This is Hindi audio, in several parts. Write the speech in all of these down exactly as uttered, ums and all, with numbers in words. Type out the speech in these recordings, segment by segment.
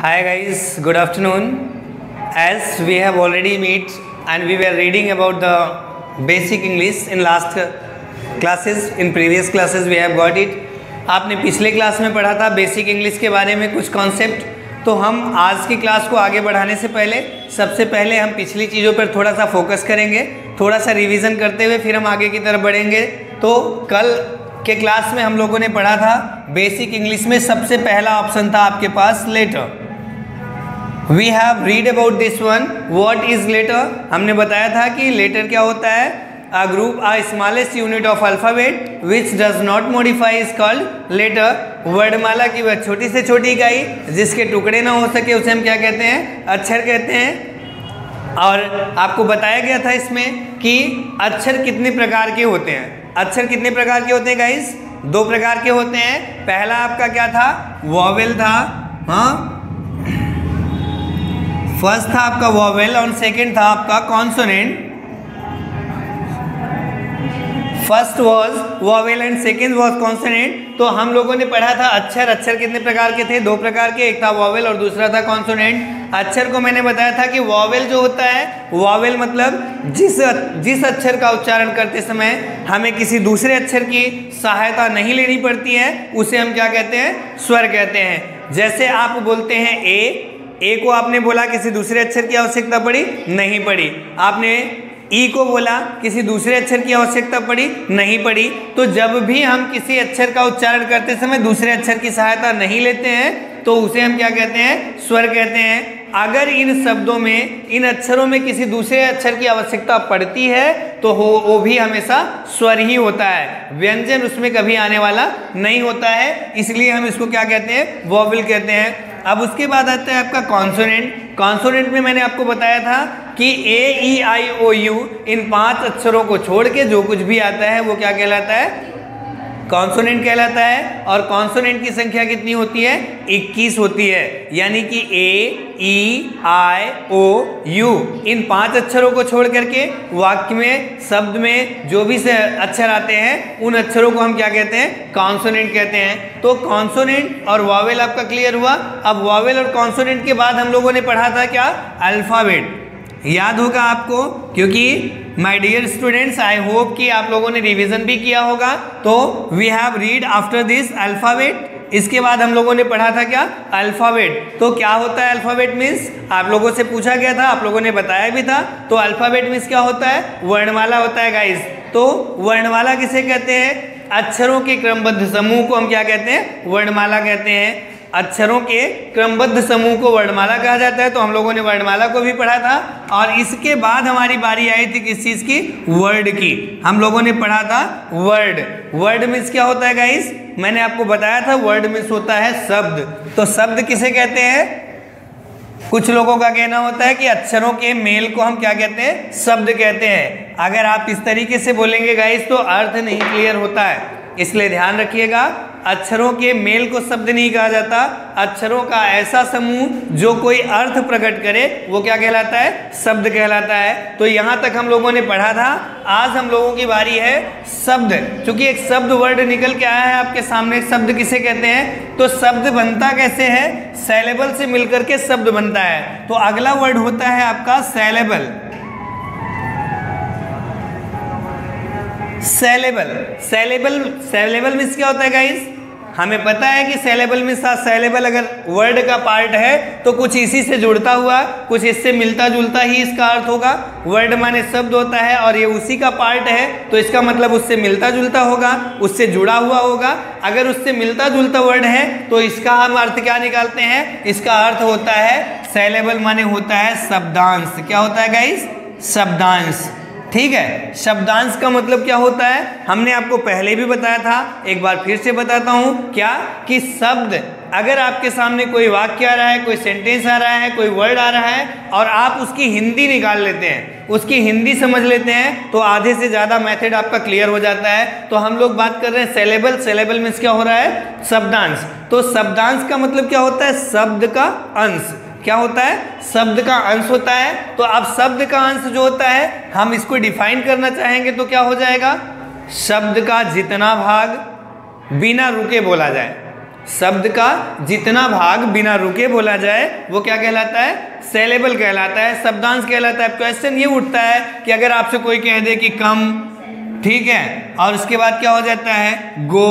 Hi guys, good afternoon. As we have already met and we were reading about the basic English in last classes, in previous classes we have got it. आपने पिछले क्लास में पढ़ा था बेसिक इंग्लिश के बारे में कुछ कॉन्सेप्ट. तो हम आज की क्लास को आगे बढ़ाने से पहले सबसे पहले हम पिछली चीज़ों पर थोड़ा सा फोकस करेंगे, थोड़ा सा रिवीजन करते हुए फिर हम आगे की तरफ बढ़ेंगे. तो कल के क्लास में हम लोगों ने पढ़ा था बेसिक इंग्लिश में सबसे पहला ऑप्शन था आपके पास letter. We have read about this one. What is letter? हमने बताया था कि लेटर क्या होता है. A group a smallest unit of alphabet which does not modify is called letter. वर्णमाला की वह छोटी से छोटी इकाई जिसके टुकड़े ना हो सके उसे हम क्या कहते हैं? अक्षर कहते हैं. और आपको बताया गया था इसमें कि अक्षर कितने प्रकार के होते हैं. अक्षर कितने प्रकार के होते हैं गाइस? दो प्रकार के होते हैं. पहला आपका क्या था? वॉवेल था. हाँ, फर्स्ट था आपका वॉवेल और सेकंड था आपका consonant. First was vowel and second was consonant. तो हम लोगों ने पढ़ा था अक्षर. अक्षर कितने प्रकार के थे? दो प्रकार के. एक था वॉवेल और दूसरा था कॉन्सोनेंट. अक्षर को मैंने बताया था कि वॉवेल जो होता है, वॉवेल मतलब जिस जिस अक्षर का उच्चारण करते समय हमें किसी दूसरे अक्षर की सहायता नहीं लेनी पड़ती है उसे हम क्या कहते हैं? स्वर कहते हैं. जैसे आप बोलते हैं ए, ए को आपने बोला किसी दूसरे अक्षर की आवश्यकता पड़ी? नहीं पड़ी. आपने ई को बोला किसी दूसरे अक्षर की आवश्यकता पड़ी? नहीं पड़ी. तो जब भी हम किसी अक्षर का उच्चारण करते समय दूसरे अक्षर की सहायता नहीं लेते हैं तो उसे हम क्या कहते हैं? स्वर कहते हैं. अगर इन शब्दों में, इन अक्षरों में किसी दूसरे अक्षर की आवश्यकता पड़ती है तो हो वो भी हमेशा स्वर ही होता है. व्यंजन उसमें कभी आने वाला नहीं होता है. इसलिए हम इसको क्या कहते हैं? वॉवेल कहते हैं. अब उसके बाद आता है आपका कॉन्सोनेंट. कॉन्सोनेंट में मैंने आपको बताया था कि ए ई आई ओ यू इन पांच अक्षरों को छोड़ के जो कुछ भी आता है वो क्या कहलाता है? कॉन्सोनेंट कहलाता है. और कॉन्सोनेंट की संख्या कितनी होती है? इक्कीस होती है. यानी कि ए ई आई ओ यू इन पांच अक्षरों को छोड़ करके वाक्य में, शब्द में जो भी से अक्षर आते हैं उन अक्षरों को हम क्या कहते हैं? कॉन्सोनेंट कहते हैं. तो कॉन्सोनेंट और वॉवेल आपका क्लियर हुआ. अब वॉवेल और कॉन्सोनेंट के बाद हम लोगों ने पढ़ा था क्या? अल्फ़ाबेट. याद होगा आपको, क्योंकि my dear students I hope कि आप लोगों ने रिवीजन भी किया होगा. तो we have read after this alphabet. इसके बाद हम लोगों ने पढ़ा था क्या? अल्फ़ाबेट. तो क्या होता है अल्फ़ाबेट मीन्स? आप लोगों से पूछा गया था, आप लोगों ने बताया भी था. तो अल्फ़ाबेट मीन्स क्या होता है? वर्णमाला होता है गाइस. तो वर्णमाला किसे कहते हैं? अक्षरों के क्रमबद्ध समूह को हम क्या कहते हैं? वर्णमाला कहते हैं. अक्षरों के क्रमबद्ध समूह को वर्णमाला कहा जाता है. तो हम लोगों ने वर्णमाला को भी पढ़ा था. और इसके बाद हमारी बारी आई थी किस चीज़ की? वर्ड की. हम लोगों ने पढ़ा था वर्ड. वर्ड मीन्स क्या होता है गाइस? मैंने आपको बताया था वर्ड मीन्स होता है शब्द. तो शब्द किसे कहते हैं? कुछ लोगों का कहना होता है कि अक्षरों के मेल को हम क्या कहते हैं? शब्द कहते हैं. अगर आप इस तरीके से बोलेंगे गाइस तो अर्थ नहीं क्लियर होता है. इसलिए ध्यान रखिएगा, अक्षरों के मेल को शब्द नहीं कहा जाता. अक्षरों का ऐसा समूह जो कोई अर्थ प्रकट करे वो क्या कहलाता है? शब्द कहलाता है. तो यहाँ तक हम लोगों ने पढ़ा था. आज हम लोगों की बारी है शब्द. क्योंकि एक शब्द वर्ड निकल के आया है आपके सामने. शब्द किसे कहते हैं? तो शब्द बनता कैसे है? सैलेबल से मिलकर के शब्द बनता है. तो अगला वर्ड होता है आपका सैलेबल. सैलेबल. सैलेबल सैलेबल मीन्स क्या होता है गाइस? हमें पता है कि सैलेबल मीन्स सैलेबल अगर वर्ड का पार्ट है तो कुछ इसी से जुड़ता हुआ, कुछ इससे मिलता जुलता ही इसका अर्थ होगा. वर्ड माने शब्द होता है और ये उसी का पार्ट है तो इसका मतलब उससे मिलता जुलता होगा, उससे जुड़ा हुआ होगा. अगर उससे मिलता जुलता वर्ड है तो इसका हम अर्थ क्या निकालते हैं? इसका अर्थ होता है सैलेबल माने होता है शब्दांश. क्या होता है गाइस? शब्दांश. ठीक है. शब्दांश का मतलब क्या होता है? हमने आपको पहले भी बताया था, एक बार फिर से बताता हूँ. क्या? कि शब्द, अगर आपके सामने कोई वाक्य आ रहा है, कोई सेंटेंस आ रहा है, कोई वर्ड आ रहा है और आप उसकी हिंदी निकाल लेते हैं, उसकी हिंदी समझ लेते हैं तो आधे से ज़्यादा मेथड आपका क्लियर हो जाता है. तो हम लोग बात कर रहे हैं सैलेबल. सैलेबल मीन्स क्या हो रहा है? शब्दांश. तो शब्दांश का मतलब क्या होता है? शब्द का अंश. क्या होता है? शब्द का अंश होता है. तो अब शब्द का अंश जो होता है हम इसको डिफाइन करना चाहेंगे तो क्या हो जाएगा? शब्द का जितना भाग बिना रुके बोला जाए. शब्द का जितना भाग बिना रुके बोला जाए वो क्या कहलाता है, सेलेबल कहलाता है, शब्दांश कहलाता है। क्वेश्चन ये उठता है कि अगर आपसे कोई कह दे कि कम, ठीक है, और उसके बाद क्या हो जाता है, गो,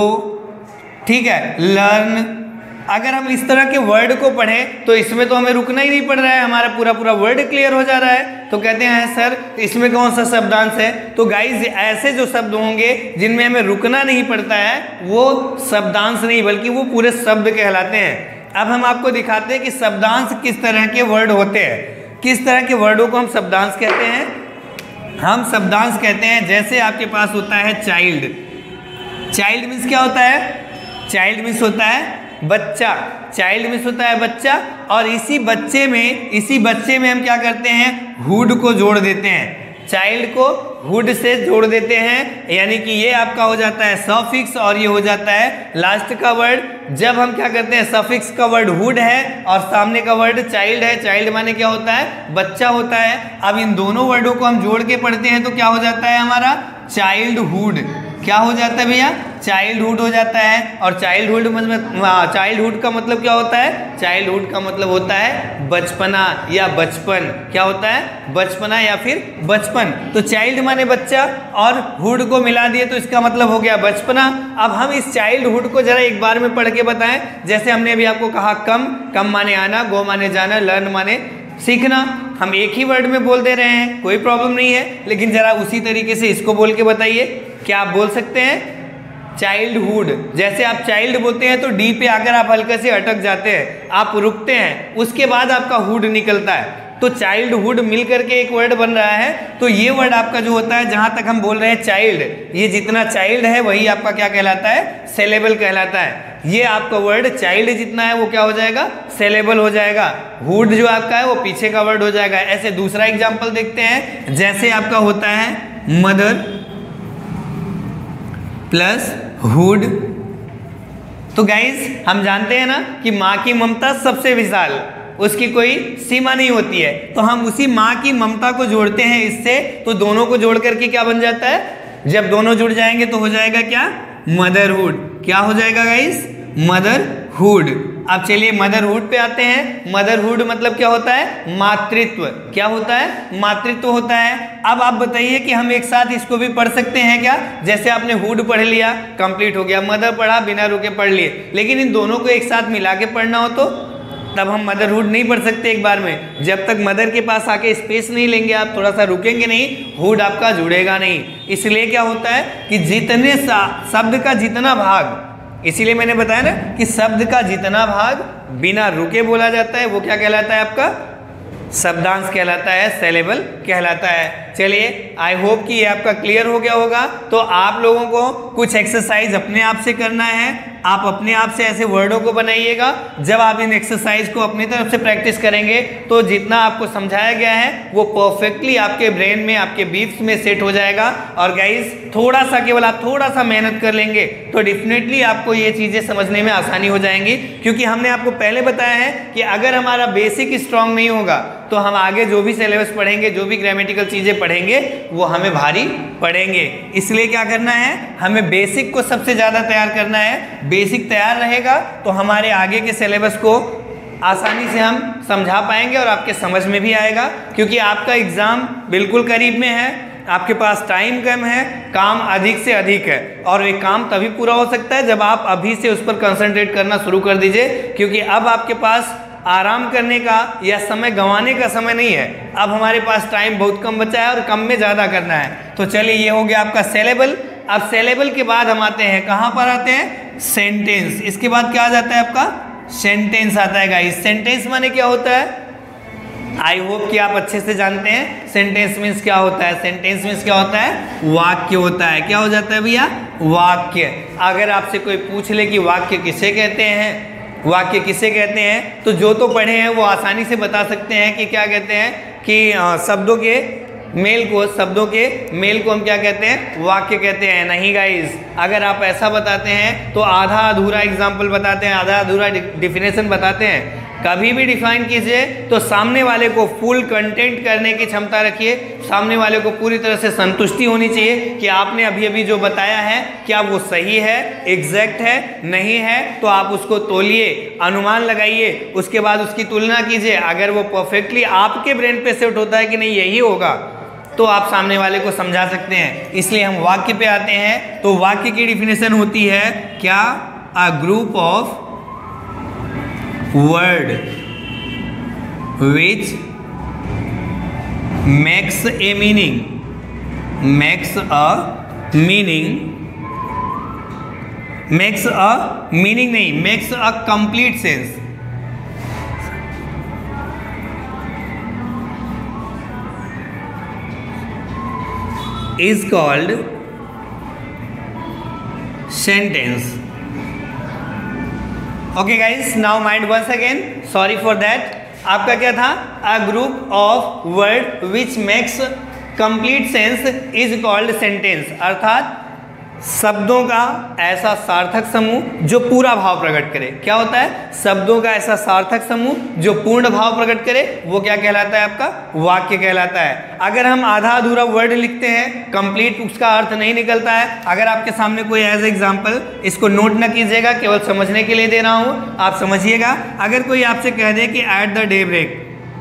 ठीक है, लर्न, अगर हम इस तरह के वर्ड को पढ़ें तो इसमें तो हमें रुकना ही नहीं पड़ रहा है, हमारा पूरा पूरा वर्ड क्लियर हो जा रहा है। तो कहते हैं सर इसमें कौन सा शब्दांश है, तो गाइज ऐसे जो शब्द होंगे जिनमें हमें रुकना नहीं पड़ता है वो शब्दांश नहीं बल्कि वो पूरे शब्द कहलाते हैं। अब हम आपको दिखाते हैं कि शब्दांश किस तरह के वर्ड होते हैं, किस तरह के वर्डों को हम शब्दांश कहते हैं। हम शब्दांश कहते हैं जैसे आपके पास होता है चाइल्ड, चाइल्ड मीन्स क्या होता है, चाइल्ड मीन्स होता है बच्चा, चाइल्ड मीन्स होता है बच्चा, और इसी बच्चे में इसी बच्चे में हम क्या करते हैं, हुड को जोड़ देते हैं, चाइल्ड को हुड से जोड़ देते हैं, यानी कि ये आपका हो जाता है सफिक्स और ये हो जाता है लास्ट का वर्ड। जब हम क्या करते हैं, सफिक्स का वर्ड हुड है और सामने का वर्ड चाइल्ड है, चाइल्ड माने क्या होता है, बच्चा होता है। अब इन दोनों वर्डों को हम जोड़ के पढ़ते हैं तो क्या हो जाता है हमारा, चाइल्डहुड, क्या हो जाता है भैया, चाइल्डहुड हो जाता है। और चाइल्डहुड मतलब चाइल्डहुड का मतलब क्या होता है, चाइल्डहुड का मतलब होता है बचपना या बचपन, क्या होता है, बचपना या फिर बचपन। तो चाइल्ड माने बच्चा और हुड को मिला दिए तो इसका मतलब हो गया बचपना। अब हम इस चाइल्डहुड को जरा एक बार में पढ़ के बताएं, जैसे हमने अभी आपको कहा कम, कम माने आना, गो माने जाना, लर्न माने सीखना, हम एक ही वर्ड में बोल दे रहे हैं, कोई प्रॉब्लम नहीं है, लेकिन जरा उसी तरीके से इसको बोल के बताइए। क्या आप बोल सकते हैं, चाइल्डहुड, जैसे आप चाइल्ड बोलते हैं तो डी पे आकर आप हल्के से अटक जाते हैं, आप रुकते हैं, उसके बाद आपका हुड निकलता है, तो चाइल्डहुड मिल करके एक वर्ड बन रहा है। तो ये वर्ड आपका जो होता है, जहां तक हम बोल रहे हैं चाइल्ड, ये जितना चाइल्ड है वही आपका क्या कहलाता है, सेलेबल कहलाता है। ये आपका वर्ड चाइल्ड जितना है वो क्या हो जाएगा, सेलेबल हो जाएगा, हुड जो आपका है वो पीछे का वर्ड हो जाएगा। ऐसे दूसरा एग्जाम्पल देखते हैं, जैसे आपका होता है मदर प्लस हुड। तो गाइज हम जानते हैं ना कि माँ की ममता सबसे विशाल, उसकी कोई सीमा नहीं होती है, तो हम उसी माँ की ममता को जोड़ते हैं इससे, तो दोनों को जोड़ करके क्या बन जाता है, जब दोनों जुड़ जाएंगे तो हो जाएगा क्या, मदरहुड। क्या हो जाएगा गाइस, मदरहुड। अब चलिए मदरहुड पे आते हैं। मदरहुड मतलब क्या होता है, मातृत्व, क्या होता है, मातृत्व होता है। अब आप बताइए कि हम एक साथ इसको भी पढ़ सकते हैं क्या, जैसे आपने हुड पढ़ लिया, कंप्लीट हो गया, मदर पढ़ा, बिना रुके पढ़ लिए, लेकिन इन दोनों को एक साथ मिला के पढ़ना हो तो तब हम मदरहुड नहीं पढ़ सकते एक बार में, जब तक मदर के पास आके स्पेस नहीं लेंगे, आप थोड़ा सा रुकेंगे नहीं, हुड आपका जुड़ेगा नहीं। इसलिए क्या होता है कि जितने शब्द का जितना भाग, इसीलिए मैंने बताया ना कि शब्द का जितना भाग बिना रुके बोला जाता है वो क्या कहलाता है, आपका शब्दांश कहलाता है, सेलेबल कहलाता है। चलिए आई होप कि ये आपका क्लियर हो गया होगा। तो आप लोगों को कुछ एक्सरसाइज अपने आप से करना है, आप अपने आप से ऐसे वर्डों को बनाइएगा। जब आप इन एक्सरसाइज को अपनी तरफ से प्रैक्टिस करेंगे तो जितना आपको समझाया गया है वो परफेक्टली आपके ब्रेन में, आपके बीप्स में सेट हो जाएगा। और गाइज थोड़ा सा, केवल आप थोड़ा सा मेहनत कर लेंगे तो डेफिनेटली आपको ये चीज़ें समझने में आसानी हो जाएंगी, क्योंकि हमने आपको पहले बताया है कि अगर हमारा बेसिक स्ट्रांग नहीं होगा तो हम आगे जो भी सिलेबस पढ़ेंगे, जो भी ग्रामेटिकल चीज़ें पढ़ेंगे वो हमें भारी पड़ेंगे। इसलिए क्या करना है, हमें बेसिक को सबसे ज़्यादा तैयार करना है। बेसिक तैयार रहेगा तो हमारे आगे के सिलेबस को आसानी से हम समझा पाएंगे और आपके समझ में भी आएगा, क्योंकि आपका एग्ज़ाम बिल्कुल करीब में है, आपके पास टाइम कम है, काम अधिक से अधिक है, और ये काम तभी पूरा हो सकता है जब आप अभी से उस पर कंसंट्रेट करना शुरू कर दीजिए, क्योंकि अब आपके पास आराम करने का या समय गंवाने का समय नहीं है। अब हमारे पास टाइम बहुत कम बचा है और कम में ज़्यादा करना है। तो चलिए ये हो गया आपका सेलेबल। अब सेलेबल के बाद हम आते हैं, कहाँ पर आते हैं, सेंटेंस। इसके बाद क्या आ जाता है आपका, सेंटेंस आता है गाइस। सेंटेंस माने क्या होता है, आई होप कि आप अच्छे से जानते हैं सेंटेंस मीन्स क्या होता है। सेंटेंस मीन्स क्या होता है, वाक्य होता है। क्या हो जाता है भैया, वाक्य। अगर आपसे कोई पूछ ले कि वाक्य किसे कहते हैं, वाक्य किसे कहते हैं, तो जो तो पढ़े हैं वो आसानी से बता सकते हैं कि क्या कहते हैं, कि शब्दों के मेल को, शब्दों के मेल को हम क्या कहते हैं, वाक्य कहते हैं। नहीं गाइस, अगर आप ऐसा बताते हैं तो आधा अधूरा एग्जाम्पल बताते हैं, आधा अधूरा डिफिनेशन बताते हैं। कभी भी डिफाइन कीजिए तो सामने वाले को फुल कंटेंट करने की क्षमता रखिए, सामने वाले को पूरी तरह से संतुष्टि होनी चाहिए कि आपने अभी अभी जो बताया है क्या वो सही है, एग्जैक्ट है, नहीं है तो आप उसको तोलिए, अनुमान लगाइए, उसके बाद उसकी तुलना कीजिए। अगर वो परफेक्टली आपके ब्रेन पे सेट होता है कि नहीं यही होगा तो आप सामने वाले को समझा सकते हैं। इसलिए हम वाक्य पे आते हैं। तो वाक्य की डिफिनेशन होती है क्या? A group of word which makes a meaning, makes a meaning, makes a meaning नहीं, makes a complete sense, is called sentence. Okay guys, now mind once again, sorry for that. आपका क्या था? A group of word which makes complete sense is called sentence. अर्थात शब्दों का ऐसा सार्थक समूह जो पूरा भाव प्रकट करे। क्या होता है? शब्दों का ऐसा सार्थक समूह जो पूर्ण भाव प्रकट करे, वो क्या कहलाता है? आपका वाक्य कहलाता है। अगर हम आधा अधूरा वर्ड लिखते हैं, कंप्लीट उसका अर्थ नहीं निकलता है। अगर आपके सामने कोई एज एग्जाम्पल, इसको नोट ना कीजिएगा, केवल समझने के लिए दे रहा हूँ, आप समझिएगा। अगर कोई आपसे कह दे कि at the day break,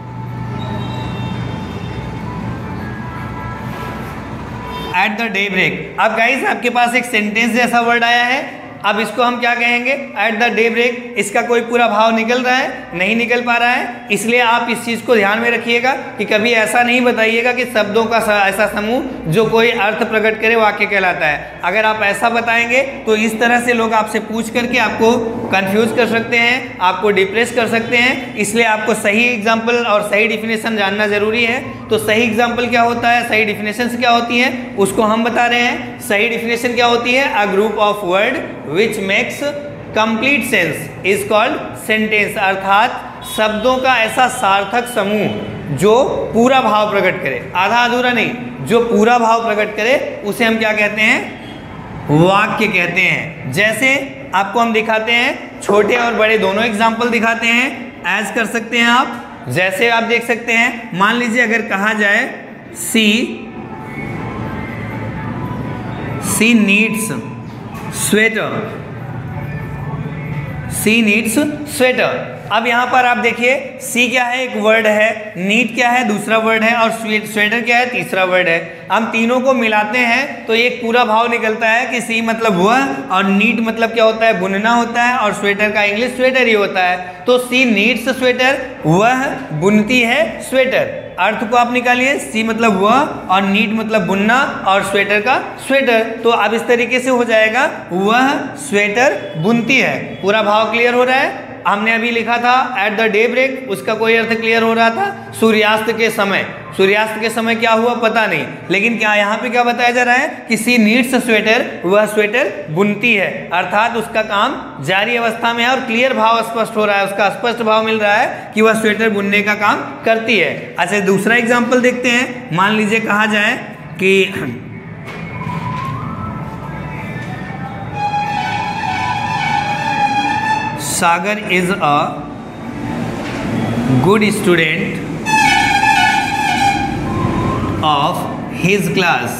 at the day break, अब गाइस आपके पास एक सेंटेंस जैसा वर्ड आया है। अब इसको हम क्या कहेंगे? At the day break. इसका कोई पूरा भाव निकल रहा है? नहीं निकल पा रहा है। इसलिए आप इस चीज़ को ध्यान में रखिएगा कि कभी ऐसा नहीं बताइएगा कि शब्दों का ऐसा समूह जो कोई अर्थ प्रकट करे वाक्य कहलाता है। अगर आप ऐसा बताएंगे तो इस तरह से लोग आपसे पूछ करके आपको कंफ्यूज कर सकते हैं, आपको डिप्रेस कर सकते हैं। इसलिए आपको सही एग्जाम्पल और सही डिफिनेशन जानना जरूरी है। तो सही एग्जाम्पल क्या होता है, सही डिफिनेशन क्या होती है, उसको हम बता रहे हैं। सही डिफिनेशन क्या होती है? A group of word which makes complete sense is called sentence। अर्थात शब्दों का ऐसा सार्थक समूह जो पूरा भाव प्रकट करे, आधा अधूरा नहीं, जो पूरा भाव प्रकट करे, उसे हम क्या कहते हैं? वाक्य कहते हैं। जैसे आपको हम दिखाते हैं, छोटे और बड़े दोनों एग्जाम्पल दिखाते हैं, एज कर सकते हैं आप। जैसे आप देख सकते हैं, मान लीजिए अगर कहा जाए she she knits sweater, she knits sweater. अब यहां पर आप देखिए, सी क्या है? एक वर्ड है, नीड क्या है? दूसरा वर्ड है, और स्वेटर क्या है? तीसरा वर्ड है। हम तीनों को मिलाते हैं तो एक पूरा भाव निकलता है कि सी मतलब वह, और नीड मतलब क्या होता है? बुनना होता है, और स्वेटर का इंग्लिश स्वेटर ही होता है। तो सी नीड्स स्वेटर, वह बुनती है स्वेटर। अर्थ को आप निकालिए, सी मतलब वह और नीड मतलब बुनना और स्वेटर का स्वेटर। तो अब इस तरीके से हो जाएगा, वह स्वेटर बुनती है। पूरा भाव क्लियर हो रहा है? हमने अभी लिखा था एट द डे ब्रेक, उसका कोई अर्थ क्लियर हो रहा था, सूर्यास्त के समय। सूर्यास्त के समय क्या हुआ पता नहीं, लेकिन क्या यहाँ पे क्या बताया जा रहा है कि सी नीड्स स्वेटर, वह स्वेटर बुनती है। अर्थात उसका काम जारी अवस्था में है और क्लियर भाव स्पष्ट हो रहा है, उसका स्पष्ट भाव मिल रहा है कि वह स्वेटर बुनने का काम करती है। अच्छा, दूसरा एग्जाम्पल देखते हैं। मान लीजिए कहा जाए कि Sagar is a good student of his class.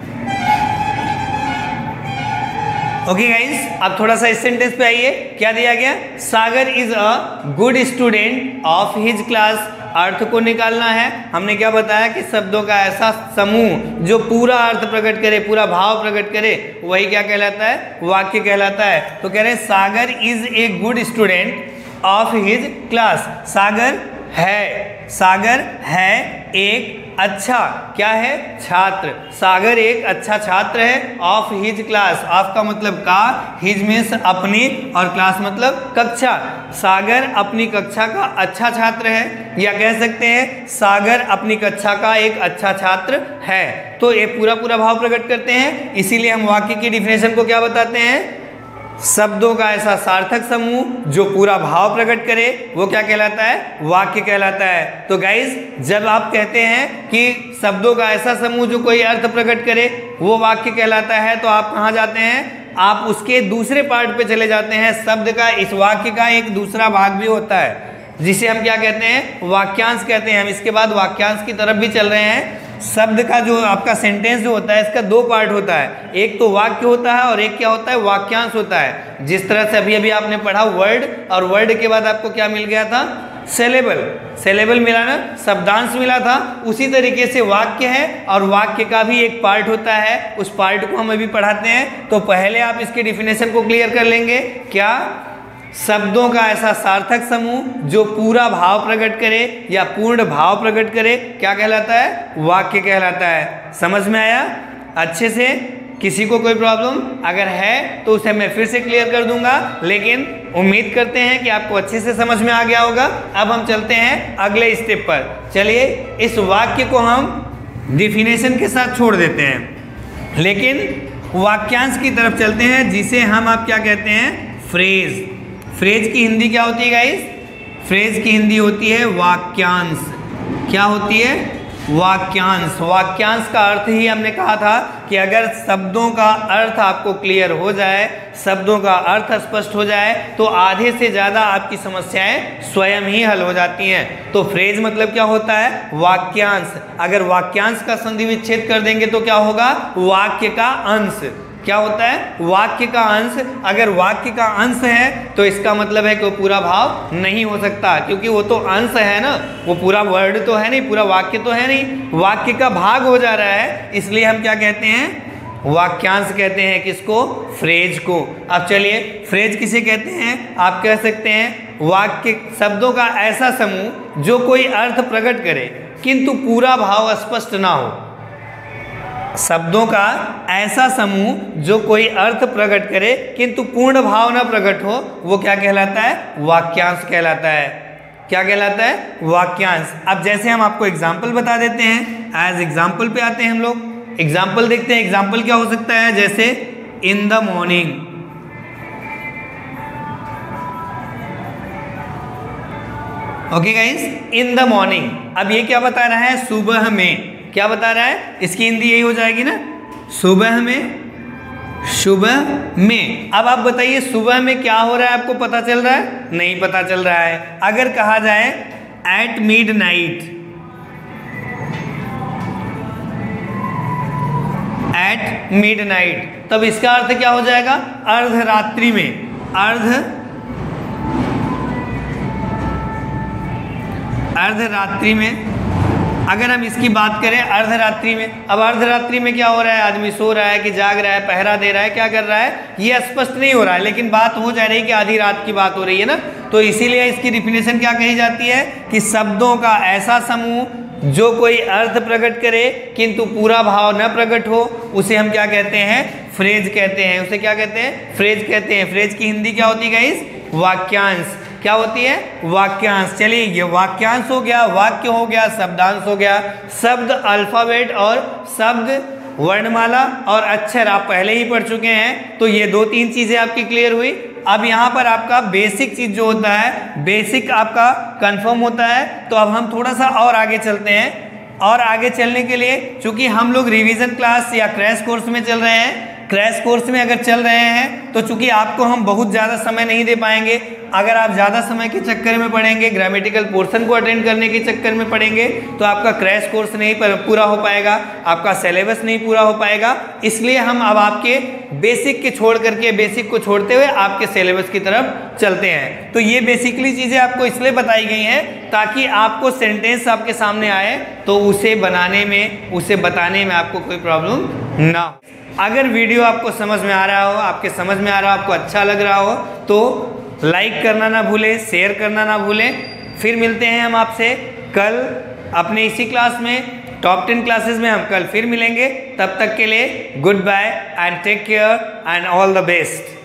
Okay guys, अब थोड़ा सा इस सेंटेंस पे आइए। क्या दिया गया? Sagar is a good student of his class. अर्थ को निकालना है। हमने क्या बताया कि शब्दों का ऐसा समूह जो पूरा अर्थ प्रकट करे, पूरा भाव प्रकट करे, वही क्या कहलाता है? वाक्य कहलाता है। तो कह रहे हैं Sagar is a good student of his class. Sagar है, सागर है एक अच्छा क्या है? छात्र। सागर एक अच्छा छात्र है ऑफ हिज क्लास। ऑफ का मतलब का, हिज मीन्स अपनी, और क्लास मतलब कक्षा। सागर अपनी कक्षा का अच्छा छात्र है, या कह सकते हैं सागर अपनी कक्षा का एक अच्छा छात्र है। तो ये पूरा पूरा भाव प्रकट करते हैं। इसीलिए हम वाक्य की डिफिनेशन को क्या बताते हैं? शब्दों का ऐसा सार्थक समूह जो पूरा भाव प्रकट करे, वो क्या कहलाता है? वाक्य कहलाता है। तो गाइस, जब आप कहते हैं कि शब्दों का ऐसा समूह जो कोई अर्थ प्रकट करे वो वाक्य कहलाता है, तो आप कहाँ जाते हैं? आप उसके दूसरे पार्ट पे चले जाते हैं। शब्द का, इस वाक्य का एक दूसरा भाग भी होता है। जिसे हम क्या कहते हैं, वाक्यांश कहते हैं। हम इसके बाद वाक्यांश की तरफ भी चल रहे हैं। शब्द का जो आपका सेंटेंस जो होता है इसका दो पार्ट होता है, एक तो वाक्य होता है और एक क्या होता है, वाक्यांश होता है। जिस तरह से अभी अभी आपने पढ़ा वर्ड, और वर्ड के बाद आपको क्या मिल गया था, सेलेबल। सेलेबल मिला ना, शब्दांश मिला था। उसी तरीके से वाक्य है और वाक्य का भी एक पार्ट होता है, उस पार्ट को हम अभी पढ़ाते हैं। तो पहले आप इसके डिफिनेशन को क्लियर कर लेंगे। क्या, शब्दों का ऐसा सार्थक समूह जो पूरा भाव प्रकट करे या पूर्ण भाव प्रकट करे, क्या कहलाता है, वाक्य कहलाता है। समझ में आया अच्छे से? किसी को कोई प्रॉब्लम अगर है तो उसे मैं फिर से क्लियर कर दूंगा, लेकिन उम्मीद करते हैं कि आपको अच्छे से समझ में आ गया होगा। अब हम चलते हैं अगले स्टेप पर। चलिए, इस वाक्य को हम डिफिनेशन के साथ छोड़ देते हैं, लेकिन वाक्यांश की तरफ चलते हैं, जिसे हम आप क्या कहते हैं, फ्रेज। फ्रेज की हिंदी क्या होती है गाइस? फ्रेज की हिंदी होती है वाक्यांश। क्या होती है? वाक्यांश। वाक्यांश का अर्थ ही हमने कहा था कि अगर शब्दों का अर्थ आपको क्लियर हो जाए, शब्दों का अर्थ स्पष्ट हो जाए, तो आधे से ज़्यादा आपकी समस्याएं स्वयं ही हल हो जाती हैं। तो फ्रेज मतलब क्या होता है? वाक्यांश। अगर वाक्यांश का संधि विच्छेद कर देंगे तो क्या होगा? वाक्य का अंश। क्या होता है? वाक्य का अंश। अगर वाक्य का अंश है तो इसका मतलब है कि वो पूरा भाव नहीं हो सकता, क्योंकि वो तो अंश है ना, वो पूरा वर्ड तो है नहीं, पूरा वाक्य तो है नहीं, वाक्य का भाग हो जा रहा है। इसलिए हम क्या कहते हैं? वाक्यांश कहते हैं। किसको? फ्रेज को। अब चलिए, फ्रेज किसे कहते हैं? आप कह सकते हैं वाक्य, शब्दों का ऐसा समूह जो कोई अर्थ प्रकट करे किंतु पूरा भाव स्पष्ट ना हो। शब्दों का ऐसा समूह जो कोई अर्थ प्रकट करे किंतु पूर्ण भाव न प्रकट हो, वो क्या कहलाता है? वाक्यांश कहलाता है। क्या कहलाता है? वाक्यांश। अब जैसे हम आपको एग्जाम्पल बता देते हैं, एज एग्जाम्पल पे आते हैं हम लोग। एग्जाम्पल देखते हैं। एग्जाम्पल क्या हो सकता है? जैसे in the morning. Okay guys, in the morning. अब ये क्या बता रहा है? सुबह में। क्या बता रहा है? इसकी हिंदी यही हो जाएगी ना, सुबह में। सुबह में। अब आप बताइए, सुबह में क्या हो रहा है? आपको पता चल रहा है? नहीं पता चल रहा है। अगर कहा जाए at midnight, at midnight, तब इसका अर्थ क्या हो जाएगा? अर्धरात्रि में। अर्ध अर्धरात्रि में। अगर हम इसकी बात करें अर्धरात्रि में, अब अर्धरात्रि में क्या हो रहा है? आदमी सो रहा है कि जाग रहा है, पहरा दे रहा है, क्या कर रहा है? ये स्पष्ट नहीं हो रहा है, लेकिन बात हो जा रही है कि आधी रात की बात हो रही है ना। तो इसीलिए इसकी डिफिनेशन क्या कही जाती है कि शब्दों का ऐसा समूह जो कोई अर्थ प्रकट करे किंतु पूरा भाव न प्रकट हो, उसे हम क्या कहते हैं? फ्रेज कहते हैं। उसे क्या कहते हैं? फ्रेज कहते हैं। फ्रेज की हिंदी क्या होती है गाइस? वाक्यांश। क्या होती है? वाक्यांश। चलिए, ये वाक्यांश हो गया, वाक्य हो गया, शब्दांश हो गया। शब्द अल्फाबेट और शब्द वर्णमाला और अक्षर आप पहले ही पढ़ चुके हैं, तो ये दो तीन चीजें आपकी क्लियर हुई। अब यहाँ पर आपका बेसिक चीज जो होता है, बेसिक आपका कंफर्म होता है। तो अब हम थोड़ा सा और आगे चलते हैं। और आगे चलने के लिए, चूंकि हम लोग रिवीजन क्लास या क्रैश कोर्स में चल रहे हैं, क्रैश कोर्स में अगर चल रहे हैं तो चूंकि आपको हम बहुत ज़्यादा समय नहीं दे पाएंगे। अगर आप ज़्यादा समय के चक्कर में पढ़ेंगे, ग्रामेटिकल पोर्शन को अटेंड करने के चक्कर में पढ़ेंगे, तो आपका क्रैश कोर्स नहीं पूरा हो पाएगा, आपका सिलेबस नहीं पूरा हो पाएगा। इसलिए हम अब आपके बेसिक के छोड़ करके, बेसिक को छोड़ते हुए आपके सिलेबस की तरफ चलते हैं। तो ये बेसिकली चीज़ें आपको इसलिए बताई गई हैं ताकि आपको सेंटेंस आपके सामने आए तो उसे बनाने में, उसे बताने में आपको कोई प्रॉब्लम ना हो। अगर वीडियो आपको समझ में आ रहा हो, आपके समझ में आ रहा हो, आपको अच्छा लग रहा हो, तो लाइक करना ना भूलें, शेयर करना ना भूलें। फिर मिलते हैं हम आपसे कल अपने इसी क्लास में, टॉप टेन क्लासेस में हम कल फिर मिलेंगे। तब तक के लिए goodbye and take care and all the best.